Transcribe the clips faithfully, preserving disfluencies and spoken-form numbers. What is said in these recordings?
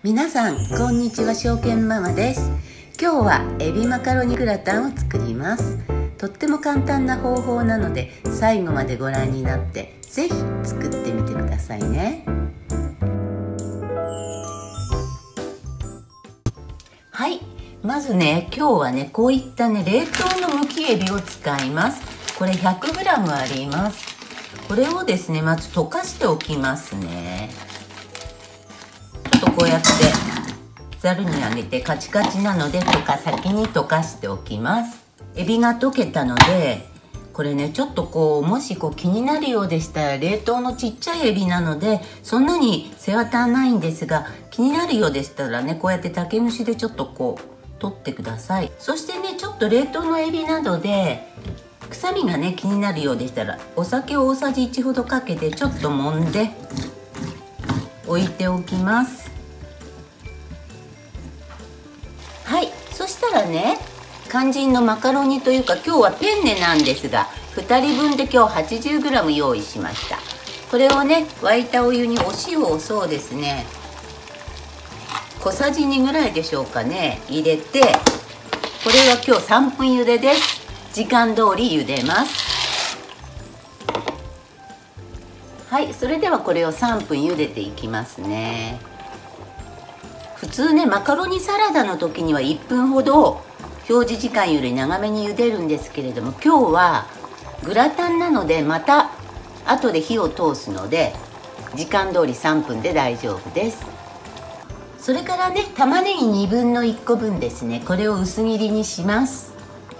皆さんこんにちは、証券ママです。今日はエビマカロニグラタンを作ります。とっても簡単な方法なので最後までご覧になってぜひ作ってみてくださいね。はい、まずね、今日はねこういったね冷凍のむきエビを使います。これ ひゃくグラム あります。これをですねまず溶かしておきますね。ちょっとこうやってざるにあげてカチカチなので溶か先に溶かしておきます。エビが溶けたのでこれねちょっとこうもしこう気になるようでしたら、冷凍のちっちゃいエビなのでそんなに背わたないんですが、気になるようでしたらねこうやって竹串でちょっとこう取ってください。そしてねちょっと冷凍のエビなどで臭みがね気になるようでしたら、お酒を大さじいちほどかけてちょっと揉んで置いておきます。はい、そしたらね肝心のマカロニというか、今日はペンネなんですがふたりぶんで今日 はちじゅうグラム 用意しました。これをね沸いたお湯にお塩をそうですね小さじにぐらいでしょうかね入れて、これは今日さんぷん茹でです。時間通り茹でます。はい、それではこれをさんぷん茹でていきますね。普通ねマカロニサラダの時にはいっぷんほど表示時間より長めに茹でるんですけれども、今日はグラタンなのでまた後で火を通すので時間通りさんぷんで大丈夫です。それからね玉ねぎにぶんのいっこぶんですね、これを薄切りにします。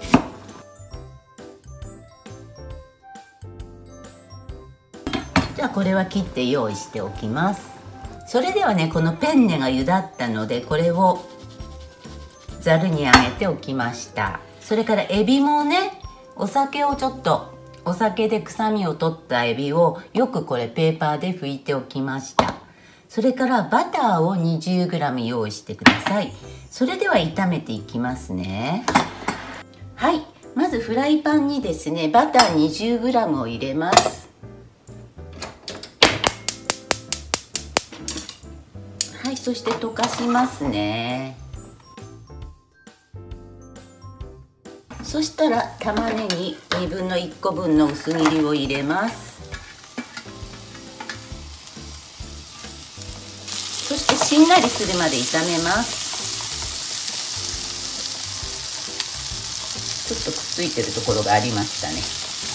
じゃあこれは切って用意しておきます。それではねこのペンネが茹だったのでこれをざるにあげておきました。それからエビもねお酒をちょっとお酒で臭みを取ったエビをよくこれペーパーで拭いておきました。それからバターを にじゅうグラム 用意してください。それでは炒めていきますね。はい、まずフライパンにですねバター にじゅうグラム を入れます。はい、そして溶かしますね。そしたら玉ねぎにぶんのいっこぶんの薄切りを入れます。そしてしんなりするまで炒めます。ちょっとくっついてるところがありましたね。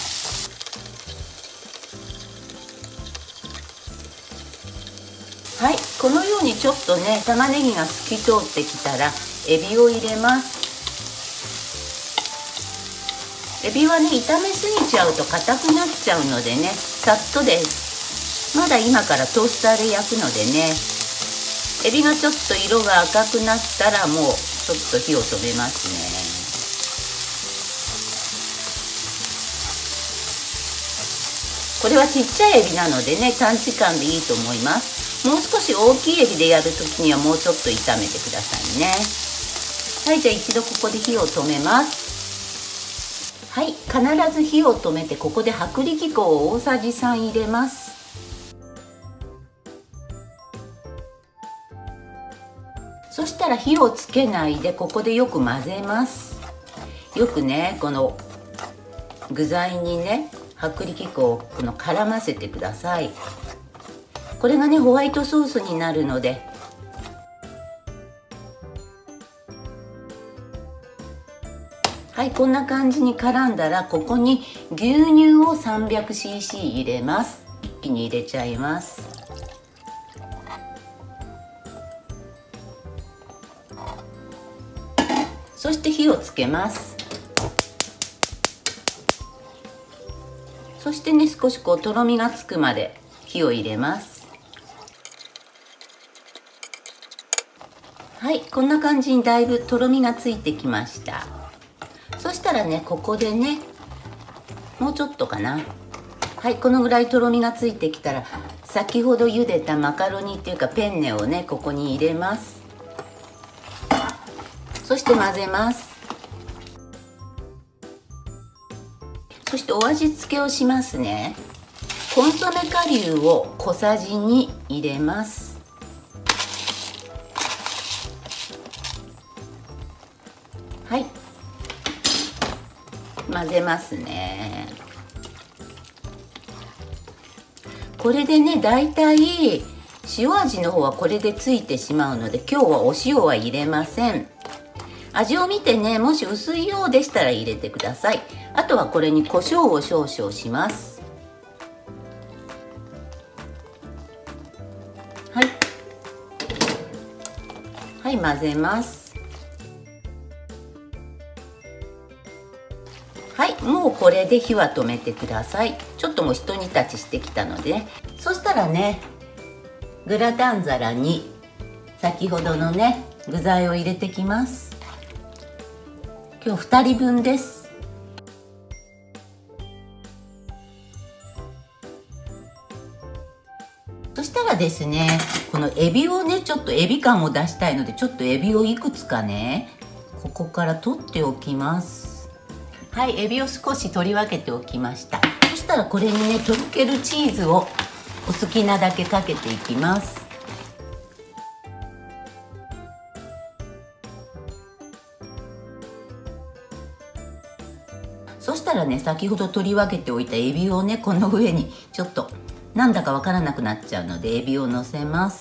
はい、このようにちょっとね玉ねぎが透き通ってきたらエビを入れます。エビはね炒めすぎちゃうと硬くなっちゃうのでねさっとです。まだ今からトースターで焼くのでね、エビがちょっと色が赤くなったらもうちょっと火を止めますね。これはちっちゃいエビなのでね短時間でいいと思います。もう少し大きいエビでやるときにはもうちょっと炒めてくださいね。はい、じゃあ一度ここで火を止めます。はい、必ず火を止めてここで薄力粉を大さじさん入れます。そしたら火をつけないでここでよく混ぜます。よくねこの具材にね薄力粉をこの絡ませてください。これがねホワイトソースになるので、はい、こんな感じに絡んだらここに牛乳を さんびゃくシーシー 入れます。一気に入れちゃいます。そして火をつけます。そしてね少しこうとろみがつくまで火を入れます。はい、こんな感じにだいぶとろみがついてきました。そしたらねここでねもうちょっとかな。はい、このぐらいとろみがついてきたら先ほど茹でたマカロニっていうかペンネをねここに入れます。そして混ぜます。そしてお味付けをしますね。コンソメ顆粒を小さじに入れます。 混ぜますね。これでね、だいたい塩味の方はこれでついてしまうので、今日はお塩は入れません。味を見てね、もし薄いようでしたら入れてください。あとはこれに胡椒を少々します。はいはい、混ぜます。はい、もうこれで火は止めてください。ちょっともう一煮立ちしてきたのでね。そしたらね、グラタン皿に先ほどのね具材を入れてきます。今日ふたりぶんです。そしたらですね、このエビをね、ちょっとエビ感を出したいので、ちょっとエビをいくつかね、ここから取っておきます。はい、エビを少し取り分けておきました。そしたらこれにね、とろけるチーズをお好きなだけかけていきます。そしたらね、先ほど取り分けておいたエビをね、この上にちょっとなんだかわからなくなっちゃうので、エビをのせます。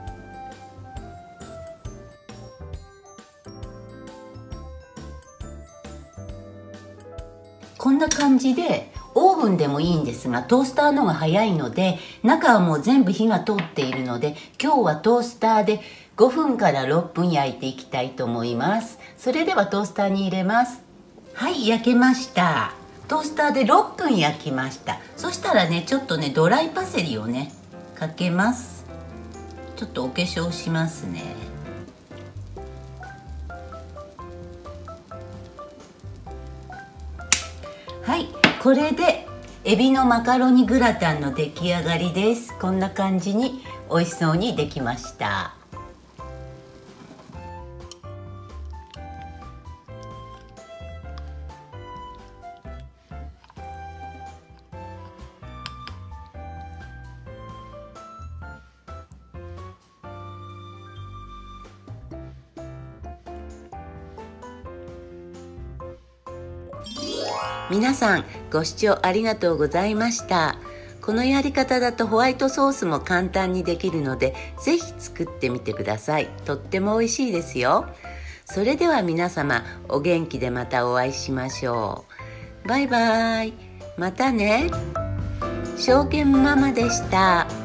こんな感じでオーブンでもいいんですが、トースターの方が早いので、中はもう全部火が通っているので、今日はトースターでごふんからろっぷん焼いていきたいと思います。それではトースターに入れます。はい、焼けました。トースターでろっぷん焼きました。そしたらね、ちょっとね、ドライパセリをねかけます。ちょっとお化粧しますね。はい、これでエビのマカロニグラタンの出来上がりです。こんな感じに美味しそうにできました。皆さんご視聴ありがとうございました。このやり方だとホワイトソースも簡単にできるので、ぜひ作ってみてください。とっても美味しいですよ。それでは皆様、お元気でまたお会いしましょう。バイバイ。またね。証券ママでした。